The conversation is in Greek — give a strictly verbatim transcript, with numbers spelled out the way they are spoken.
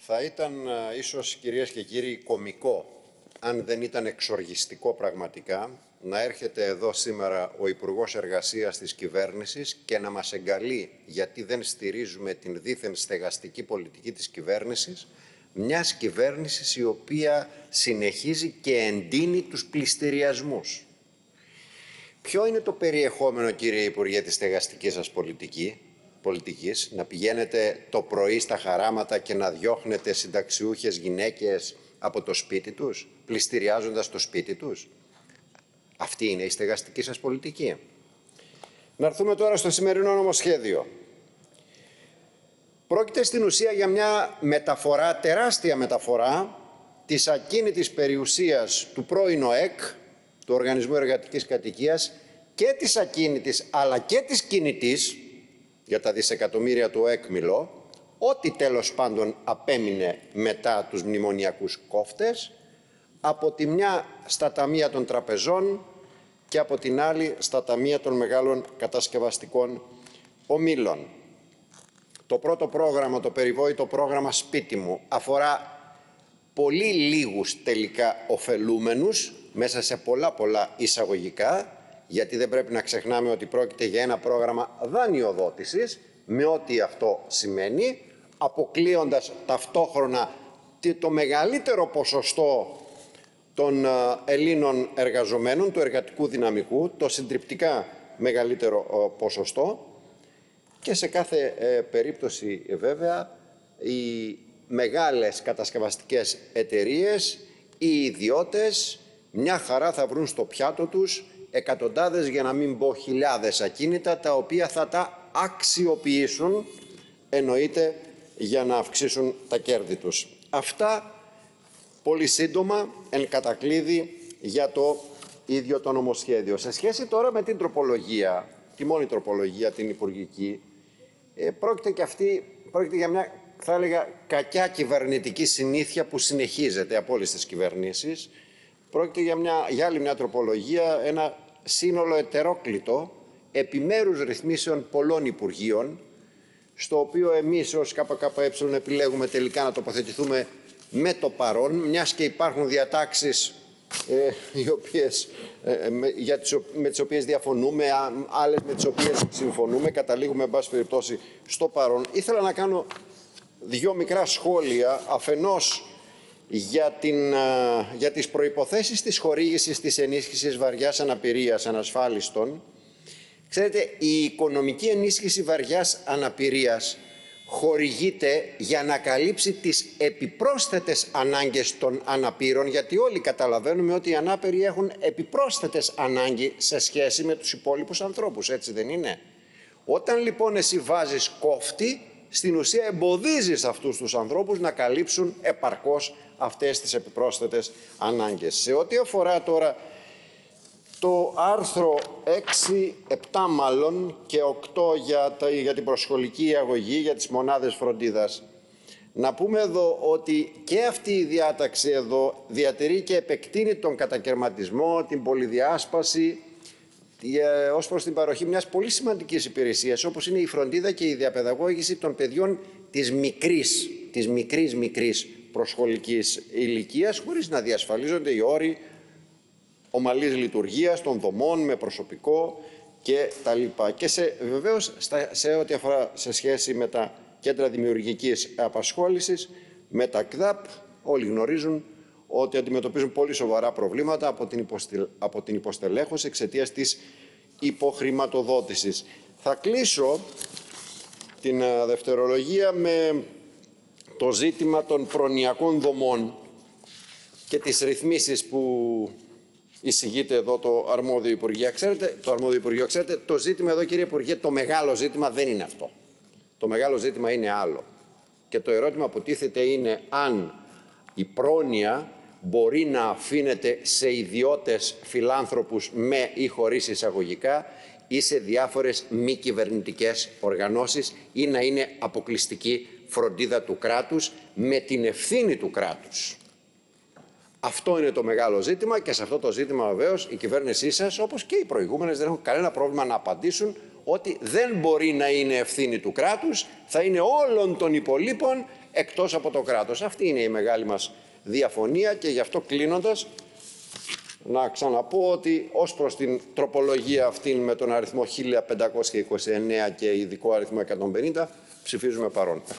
Θα ήταν ίσως, κυρίες και κύριοι, κωμικό, αν δεν ήταν εξοργιστικό πραγματικά, να έρχεται εδώ σήμερα ο Υπουργός Εργασίας της κυβέρνησης και να μας εγκαλεί γιατί δεν στηρίζουμε την δίθεν στεγαστική πολιτική της κυβέρνησης, μιας κυβέρνησης η οποία συνεχίζει και εντείνει τους πληστηριασμούς. Ποιο είναι το περιεχόμενο, κύριε Υπουργέ, της στεγαστικής σας πολιτική, πολιτικής, να πηγαίνετε το πρωί στα χαράματα και να διώχνετε συνταξιούχες γυναίκες από το σπίτι τους, πληστηριάζοντας το σπίτι τους? Αυτή είναι η στεγαστική σας πολιτική. Να έρθουμε τώρα στο σημερινό νομοσχέδιο. Πρόκειται στην ουσία για μια μεταφορά, τεράστια μεταφορά της ακίνητης περιουσίας του πρώην ΟΕΚ, του Οργανισμού Εργατικής Κατοικίας, και της ακίνητης αλλά και της κινητής, για τα δισεκατομμύρια του ΟΕΚ μιλώ, ό,τι τέλος πάντων απέμεινε μετά τους μνημονιακούς κόφτες, από τη μια στα ταμεία των τραπεζών και από την άλλη στα ταμεία των μεγάλων κατασκευαστικών ομίλων. Το πρώτο πρόγραμμα, το περιβόητο πρόγραμμα Σπίτι μου, αφορά πολύ λίγους τελικά ωφελούμενους, μέσα σε πολλά πολλά εισαγωγικά, γιατί δεν πρέπει να ξεχνάμε ότι πρόκειται για ένα πρόγραμμα δανειοδότησης, με ό,τι αυτό σημαίνει, αποκλείοντας ταυτόχρονα το μεγαλύτερο ποσοστό των Ελλήνων εργαζομένων, του εργατικού δυναμικού, το συντριπτικά μεγαλύτερο ποσοστό, και σε κάθε περίπτωση βέβαια οι μεγάλες κατασκευαστικές εταιρείες, οι ιδιώτες, μια χαρά θα βρουν στο πιάτο τους εκατοντάδες, για να μην πω χιλιάδες ακίνητα, τα οποία θα τα αξιοποιήσουν, εννοείται, για να αυξήσουν τα κέρδη τους. Αυτά πολύ σύντομα, εν κατακλείδη, για το ίδιο το νομοσχέδιο. Σε σχέση τώρα με την τροπολογία, τη μόνη τροπολογία, την υπουργική, ε, πρόκειται και αυτή, πρόκειται για μια, θα έλεγα, κακιά κυβερνητική συνήθεια που συνεχίζεται από όλες τις κυβερνήσεις. Πρόκειται για, μια, για άλλη μια τροπολογία, ένα σύνολο ετερόκλητο επιμέρους ρυθμίσεων πολλών υπουργείων, στο οποίο εμείς ως ΚΚΕ επιλέγουμε τελικά να τοποθετηθούμε με το παρόν, μιας και υπάρχουν διατάξεις ε, οι οποίες, ε, με, για τις, με τις οποίες διαφωνούμε, άλλες με τις οποίες συμφωνούμε, καταλήγουμε, εν πάση περιπτώσει, στο παρόν. Ήθελα να κάνω δύο μικρά σχόλια, αφενός για, την, για τις προϋποθέσεις της χορήγησης της ενίσχυσης βαριάς αναπηρίας ανασφάλιστων. Ξέρετε, η οικονομική ενίσχυση βαριάς αναπηρίας χορηγείται για να καλύψει τις επιπρόσθετες ανάγκες των αναπήρων, γιατί όλοι καταλαβαίνουμε ότι οι ανάπηροι έχουν επιπρόσθετες ανάγκες σε σχέση με τους υπόλοιπους ανθρώπους, έτσι δεν είναι? Όταν λοιπόν εσύ βάζεις κόφτη, στην ουσία εμποδίζεις αυτούς τους ανθρώπους να καλύψουν επαρκώς αυτές τις επιπρόσθετες ανάγκες. Σε ό,τι αφορά τώρα το άρθρο έξι, επτά μάλλον και οκτώ για, τα, για την προσχολική αγωγή, για τις μονάδες φροντίδας, να πούμε εδώ ότι και αυτή η διάταξη εδώ διατηρεί και επεκτείνει τον κατακαιρματισμό, την πολυδιάσπαση, ως προς την παροχή μιας πολύ σημαντικής υπηρεσίας, όπως είναι η φροντίδα και η διαπαιδαγώγηση των παιδιών της μικρής, της μικρής μικρής προσχολικής ηλικίας, χωρίς να διασφαλίζονται οι όροι ομαλής λειτουργίας των δομών με προσωπικό και τα λοιπά. Και σε, βεβαίως στα, σε ό,τι αφορά σε σχέση με τα κέντρα δημιουργικής απασχόλησης, με τα ΚΔΑΠ, όλοι γνωρίζουν ότι αντιμετωπίζουν πολύ σοβαρά προβλήματα από την, υποστελ, από την υποστελέχωση εξαιτίας της υποχρηματοδότησης. Θα κλείσω την uh, δευτερολογία με το ζήτημα των προνοιακών δομών και τις ρυθμίσεις που εισηγείται εδώ το αρμόδιο Υπουργείο. Ξέρετε, το αρμόδιο Υπουργείο, ξέρετε, το ζήτημα εδώ, κύριε Υπουργέ, το μεγάλο ζήτημα δεν είναι αυτό. Το μεγάλο ζήτημα είναι άλλο. Και το ερώτημα που τίθεται είναι αν η πρόνοια μπορεί να αφήνεται σε ιδιώτες φιλάνθρωπους με ή χωρίς εισαγωγικά ή σε διάφορες μη κυβερνητικές οργανώσεις, ή να είναι αποκλειστική φροντίδα του κράτους με την ευθύνη του κράτους. Αυτό είναι το μεγάλο ζήτημα, και σε αυτό το ζήτημα βεβαίως η κυβέρνησή σας, όπως και οι προηγούμενες, δεν έχουν κανένα πρόβλημα να απαντήσουν ότι δεν μπορεί να είναι ευθύνη του κράτους, θα είναι όλων των υπολείπων εκτός από το κράτος. Αυτή είναι η μεγάλη μας διαφωνία και γι' αυτό κλείνοντας να ξαναπώ ότι ως προς την τροπολογία αυτή με τον αριθμό χίλια πεντακόσια είκοσι εννέα και ειδικό αριθμό εκατόν πενήντα ψηφίζουμε παρόν.